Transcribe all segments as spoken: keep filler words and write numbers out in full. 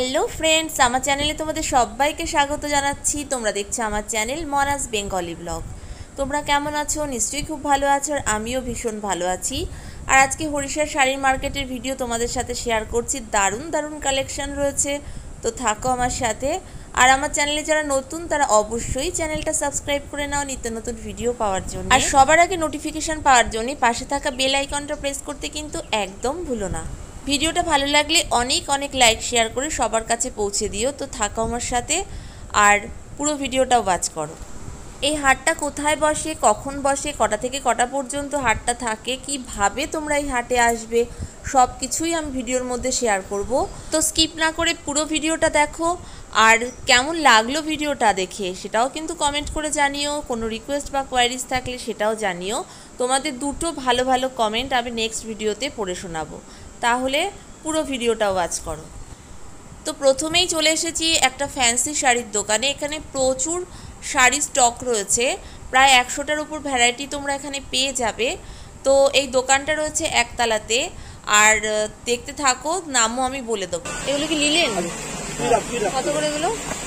Hello friends, আমার চ্যানেলে তোমাদের সবাইকে স্বাগত জানাচ্ছি। তোমরা দেখছো আমার চ্যানেল মনাস বেঙ্গলি ব্লগ। তোমরা কেমন আছো? নিশ্চয়ই খুব ভালো আছো, আর আমিও ভীষণ ভালো আছি। আর আজকে হরিষার শাড়ির মার্কেটের ভিডিও তোমাদের সাথে শেয়ার করছি। দারুণ দারুণ কালেকশন রয়েছে, তো থাকো আমার সাথে। আর আমার চ্যানেলে যারা নতুন তারা অবশ্যই চ্যানেলটা সাবস্ক্রাইব করে নাও নিত্য নতুন ভিডিও পাওয়ার জন্য। আর সবার আগে নোটিফিকেশান পাওয়ার জন্য পাশে থাকা বেল আইকনটা প্রেস করতে কিন্তু একদম ভুলো না। ভিডিওটা ভালো লাগলে অনেক অনেক লাইক শেয়ার করে সবার কাছে পৌঁছে দিও। তো থাকো আমার সাথে আর পুরো ভিডিওটা ওয়াচ করো। এই হাটটা কোথায় বসে, কখন বসে, কটা থেকে কটা পর্যন্ত হাটটা থাকে, কিভাবে তোমরা এই হাটে আসবে, সব কিছুই আমি ভিডিওর মধ্যে শেয়ার করব। তো স্কিপ না করে পুরো ভিডিওটা দেখো। আর কেমন লাগলো ভিডিওটা দেখে সেটাও কিন্তু কমেন্ট করে জানিও। কোনো রিকোয়েস্ট বা কোয়ারিজ থাকলে সেটাও জানিও। তোমাদের দুটো ভালো ভালো কমেন্ট আমি নেক্সট ভিডিওতে পড়ে শোনাবো, তাহলে পুরো ভিডিওটা ওয়াচ করো। তো প্রথমেই চলে এসেছি একটা ফ্যান্সি শাড়ির দোকানে। এখানে প্রচুর শাড়ির স্টক রয়েছে, প্রায় একশোটার উপর ভ্যারাইটি তোমরা এখানে পেয়ে যাবে। তো এই দোকানটা রয়েছে একতলাতে, আর দেখতে থাকো, নামও আমি বলে দেবো। এগুলো কি লিলেন? কত করে এগুলো?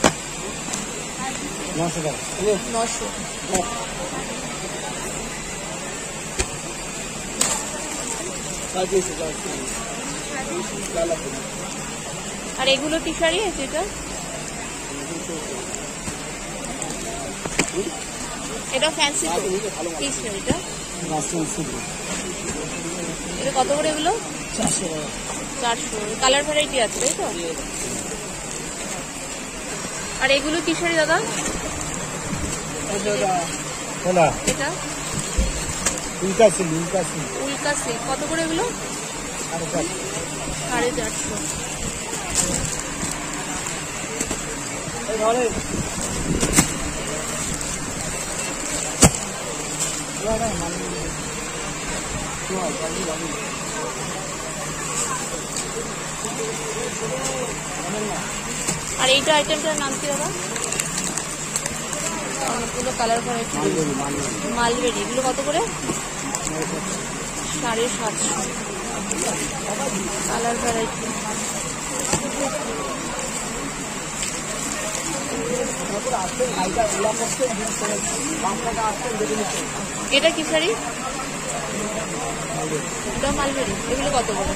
নশো। আর এগুলো কি শাড়ি আছে? এটা এটা ফ্যান্সি কি শাড়িটা? এটা কত করে এগুলো? চারশো। চারশো কালার ভ্যারাইটি আছে তাই তো? আর এগুলো কি শাড়ি দাদা? এটা উল্কা সিল্ক। কত করে এগুলো? সাড়ে চারশো। আর এইটা আইটেমটার নাম কি দাদা? অনেকগুলো কালার ভ্যারাইটি। মালবেরি। এগুলো কত করে? সাড়ে সাতশো। Colour variety. এটা কি শাড়ি? এটা মালবেরি। এগুলো কত করে?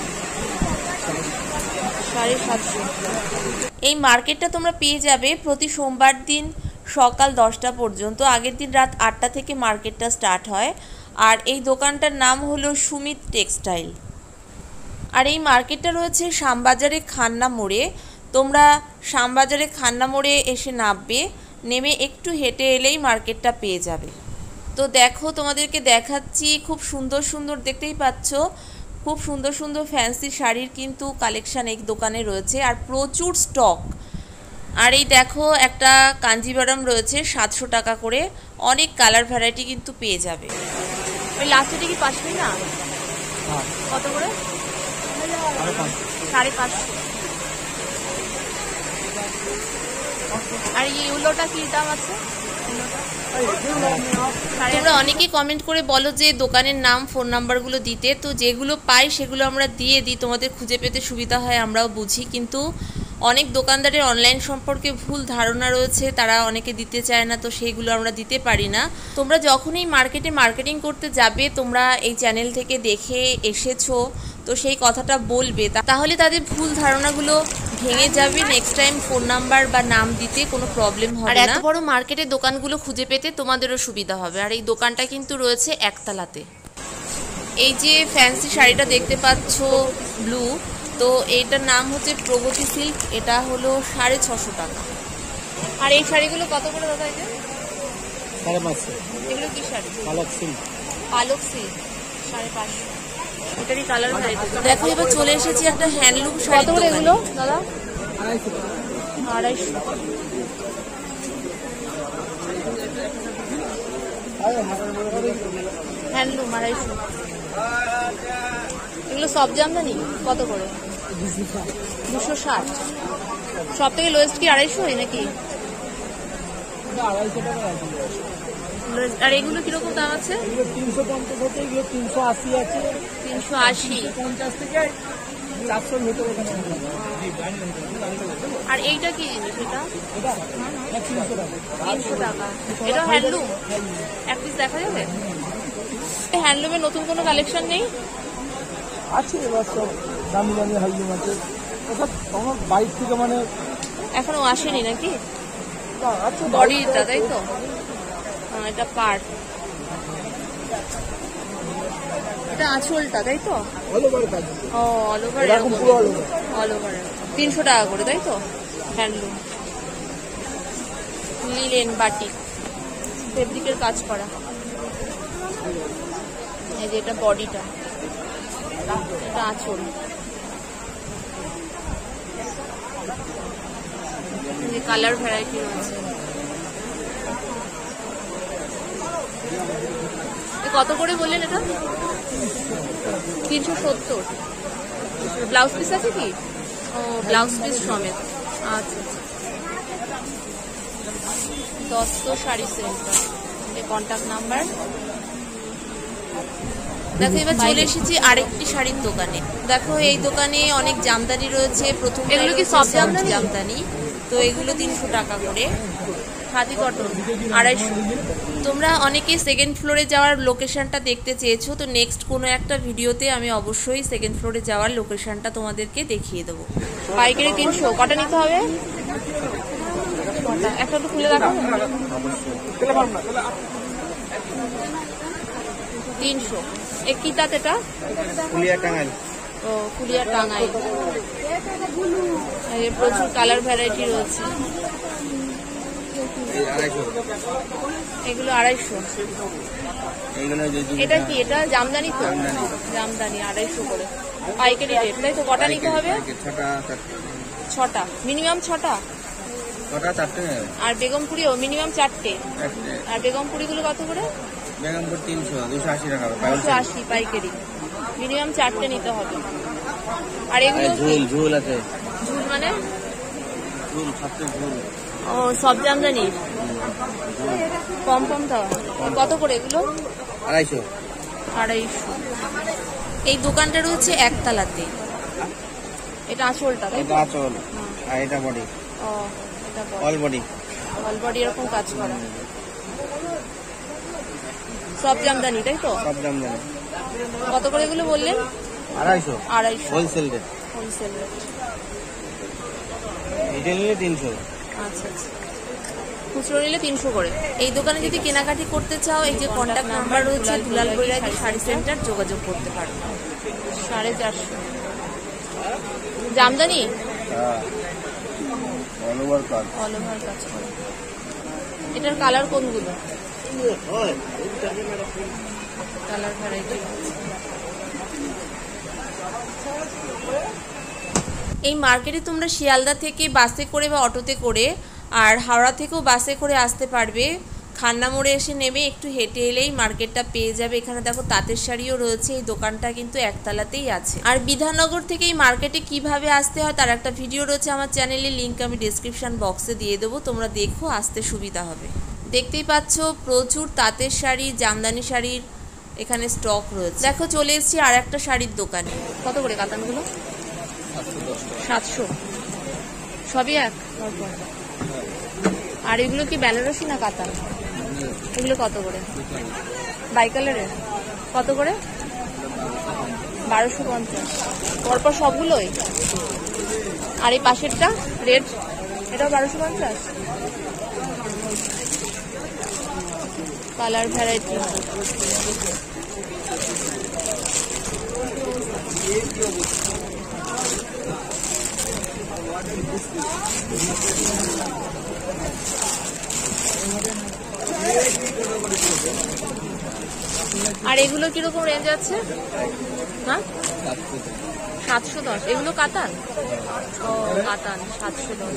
সাড়ে সাতশো। এই মার্কেটটা তোমরা পেয়ে যাবে প্রতি সোমবার দিন সকাল দশটা পর্যন্ত। আগের দিন রাত আটটা থেকে মার্কেটটা স্টার্ট হয়। আর এই দোকানটার নাম হলো সুমিত টেক্সটাইল। আর এই মার্কেটটা রয়েছে শ্যামবাজারে খান্না মোড়ে। তোমরা শ্যামবাজারে খান্না মোড়ে এসে নামবে, নেমে একটু হেঁটে এলেই মার্কেটটা পেয়ে যাবে। তো দেখো, তোমাদেরকে দেখাচ্ছি, খুব সুন্দর সুন্দর, দেখতেই পাচ্ছ, খুব সুন্দর সুন্দর ফ্যান্সি শাড়ির কিন্তু কালেকশান এই দোকানে রয়েছে, আর প্রচুর স্টক। আর এই দেখো, একটা কাঞ্জিভারাম রয়েছে সাতশো টাকা করে। অনেক কালার ভ্যারাইটি কিন্তু পেয়ে যাবে। ওই লাস্টেটা কি পাঁচশো না? কত করে? সাড়ে পাঁচশো। আর ইউলোটা কি দাম আছে? তোমরা অনেকেই কমেন্ট করে বলো যে দোকানের নাম, ফোন নাম্বারগুলো দিতে। তো যেগুলো পাই সেগুলো আমরা দিয়ে দিই, তোমাদের খুঁজে পেতে সুবিধা হয়, আমরাও বুঝি। কিন্তু অনেক দোকানদারের অনলাইন সম্পর্কে ভুল ধারণা রয়েছে, তারা অনেকে দিতে চায় না, তো সেইগুলো আমরা দিতে পারি না। তোমরা যখনই মার্কেটে মার্কেটিং করতে যাবে, তোমরা এই চ্যানেল থেকে দেখে এসেছো, তো সেই কথাটা বলবে, তাহলে তাদের ভুল ধারণাগুলো ভেঙে যাবে। নেক্সট টাইম ফোন নাম্বার বা নাম দিতে কোনো প্রবলেম হবে না। আর এত বড় মার্কেটের দোকানগুলো খুঁজে পেতে তোমাদেরও সুবিধা হবে। আর এই দোকানটা কিন্তু রয়েছে একতলাতে। এই যে ফ্যান্সি শাড়িটা দেখতে পাচ্ছ ব্লু, তো এইটার নাম হচ্ছে প্রগতি সিল্ক। এটা হলো সাড়ে ছশো টাকা। আর এই শাড়িগুলো কত করে দাদা? এটা সাড়ে পাঁচশো। এগুলো কি শাড়ি? পালক সিল্ক। পালক সিল্ক সাড়ে পাঁচশো। এটারই কালার ভ্যারাইটি। দেখো, এবার চলে এসেছি একটা হ্যান্ডলুম শাড়ি। কত করে এগুলো দাদা? আড়াইশো। আড়াইশো। হ্যান্ডলুম আড়াইশো। এগুলো সব জামদানি কত করে? দুশো ষাট। সব থেকে লোয়েস্ট কি আড়াইশো নাকি? আর এগুলো কিরকম দাম আছে? তিনশো পঞ্চাশ আছে, এগুলো তিনশো আশি আছে। তিনশো আশি। পঞ্চাশ থেকে চারশোর ভিতরে। আর এইটা কি জিনিস? এটা তিনশো টাকা। এটা হ্যান্ডলুম, এক পিস দেখা যাবে? হ্যান্ডলুমের নতুন কোনো কালেকশন নেই? আছে এবার সব দামি দামি হ্যান্ডলুম আছে, ওসব আমার বাইক থেকে মানে এখনো আসেনি নাকি? বডিটা তাই তো? এটা পার্ট, এটা আঁচলটা তাই তো? অল ওভার কাজ। ও অল ওভার, এরকম পুরো অল ওভার। অল ওভার তিনশো টাকা করে তাই তো? হ্যান্ডলুম, লিলেন বাটিক, ফেব্রিকের কাজ করা। এই যে এটা বডিটা, এটা আঁচল, কালার ভ্যারাইটি রয়েছে। কত করে বললেন এটা? তিনশো সত্তর। ব্লাউজ পিস আছে কি? ও ব্লাউজ পিস সমেত। আচ্ছা, Dutta sari centre, contact number. দেখো এবার চলে এসেছি আরেকটি শাড়ির দোকানে। দেখো এই দোকানে অনেক জামদানি রয়েছে। প্রথম এগুলো কি সব জামদানি? জামদানি তো এগুলো তিনশো টাকা করে। খাদি কটন আড়াইশো। তোমরা অনেকেই সেকেন্ড ফ্লোরে যাওয়ার লোকেশনটা দেখতে চেয়েছো, তো নেক্সট কোনো একটা ভিডিওতে আমি অবশ্যই সেকেন্ড ফ্লোরে যাওয়ার লোকেশনটা তোমাদেরকে দেখিয়ে দেবো। পাইকারি তিনশো। কটা নিতে হবে? একটা একটু খুলে দেখাবো। তিনশো। এ কি তাঁত এটা? ফুলিয়া টাঙ্গাইল। ও ফুলিয়া টাঙ্গাইল। প্রচুর কালার ভ্যারাইটি রয়েছে। এগুলো আড়াইশো। এটা কি? এটা জামদানি তো? জামদানি আড়াইশো করে পাইকারি রেট তাই তো? কটা নিতে হবে? ছটা। মিনিমাম ছটা? আর বেগমপুরিও মিনিমাম চারটে। আর বেগমপুরি গুলো কত করে? বেগমপুর তিনশো, দুশো আশি টাকা। দুশো আশি পাইকারি, মিনিমাম চারটে নিতে হবে। আর এগুলো ঝুল ঝুল আছে। ঝুল মানে? ঝুল সবচেয়ে ঝুল। ও সব জামদানি কম কম দেওয়া। কত করে এগুলো? আড়াইশো। আড়াইশো। এই দোকানটা রয়েছে একতলাতে। এটা আঁচলটা তাই? এটা আঁচল আর এটা বডি। ও এটা অল বডি। অল বডি এরকম কাজ করা। সব জামদানি তাই তো? সব জামদানি। কত করে এগুলো বললেন? আড়াইশো। আড়াইশো wholesale rate. Wholesale rate. Retail নিলে তিনশো। আচ্ছা আচ্ছা, খুচরো নিলে তিনশো করে। এই দোকানে যদি কেনাকাটি করতে চাও, এই যে কন্ট্যাক্ট নাম্বার রয়েছে দুলাল বৈরাগী শাড়ি সেন্টার, যোগাযোগ করতে পারো। সাড়ে চারশো। জামদানি অল ওভার কাজ। অল ওভার কাজ করে। এটার কালার কোনগুলো? Colour variety. এই মার্কেটে তোমরা শিয়ালদা থেকে বাসে করে বা অটোতে করে, আর হাওড়া থেকেও বাসে করে আসতে পারবে। খান্না মোড়ে এসে নেমে একটু হেঁটে এলেই মার্কেটটা পেয়ে যাবে। এখানে দেখো তাঁতের শাড়িও রয়েছে। এই দোকানটা কিন্তু একতলাতেই আছে। আর বিধাননগর থেকে এই মার্কেটে কিভাবে আসতে হয় তার একটা ভিডিও রয়েছে আমার চ্যানেলে, লিঙ্ক আমি ডিসক্রিপশন বক্সে দিয়ে দেবো, তোমরা দেখো, আসতে সুবিধা হবে। দেখতেই পাচ্ছ প্রচুর তাঁতের শাড়ি, জামদানি শাড়ির এখানে স্টক রয়েছে। দেখো চলে এসেছি আর একটা শাড়ির দোকানে। কত করে কাতানগুলো? সাতশো। সবই এক? আর এগুলো কি বেনারসি না কাতান? এগুলো কত করে? বাইকালারের কত করে? বারোশো পঞ্চাশ। পরপর সবগুলোই? আর এই পাশেরটা রেড, এটাও বারোশো পঞ্চাশ। Colour variety. আর এগুলো কিরকম রেঞ্জ আছে? হ্যাঁ সাতশো দশ। এগুলো কাতান? ও কাতান সাতশো দশ।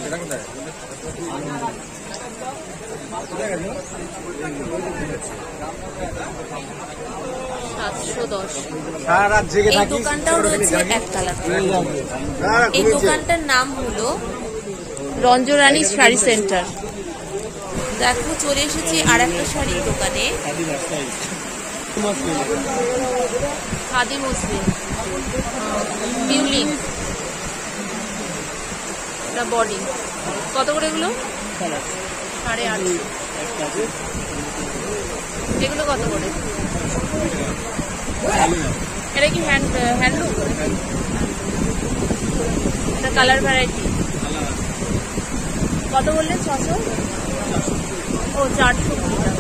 সাতশো দশ। এই দোকানটাও রয়েছে একতলাতে। এই দোকানটার নাম হলো রঞ্জরানী শাড়ি সেন্টার। দেখো চলে এসেছি আর একটা শাড়ির দোকানে। খাদি মসলিন, বিউলিং। এটা বডি কত করে এগুলো? সাড়ে আটশো। এগুলো কত করে? এটা কি হ্যান্ড হ্যান্ডলুম? এটা কালার ভ্যারাইটি কত বললেন? ছশো? ও চারশো কুড়ি টাকা।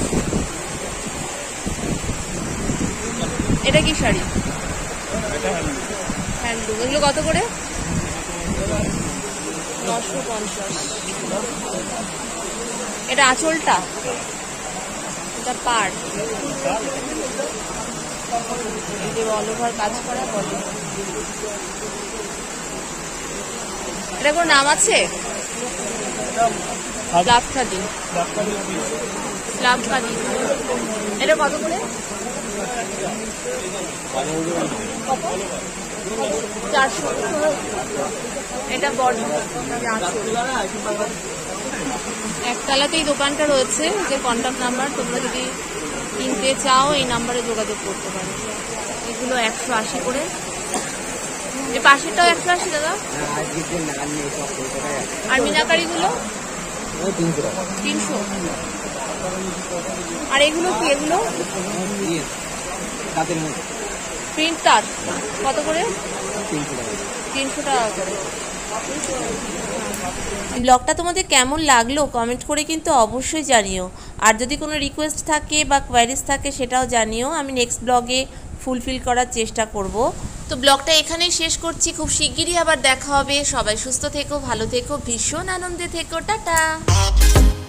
এটা কি শাড়ি? হ্যান্ডলুম। এগুলো কত করে? নশো পঞ্চাশ। এটা আঁচলটা, এটা পাড়, অল ওভার কাজ করা বলে। এটা কোনো নাম আছে? লাভখাদি। লাভখাদি। এটা কত করে? চারশো। এটা বড় একতলাতেই দোকানটা রয়েছে, যে কন্ট্যাক্ট নাম্বার, তোমরা যদি কিনতে চাও এই নাম্বারে যোগাযোগ করতে পারো। এগুলো একশো আশি করে। এই পাশেরটাও একশো আশি দাদা। আর মিনাকারিগুলো তিনশো। আর এগুলো কি? এগুলো প্রিন্ট তার কত করে? তিনশো টাকা করে। ব্লগটা তোমাদের কেমন লাগলো কমেন্ট করে কিন্তু অবশ্যই জানিও। আর যদি কোনো রিকোয়েস্ট থাকে বা কোয়ারিজ থাকে সেটাও জানিও, আমি নেক্সট ব্লগে ফুলফিল করার চেষ্টা করব। তো ব্লগটা এখানেই শেষ করছি, খুব শিগগিরই আবার দেখা হবে। সবাই সুস্থ থেকো, ভালো থেকো, ভীষণ আনন্দে থেকো, টাটা।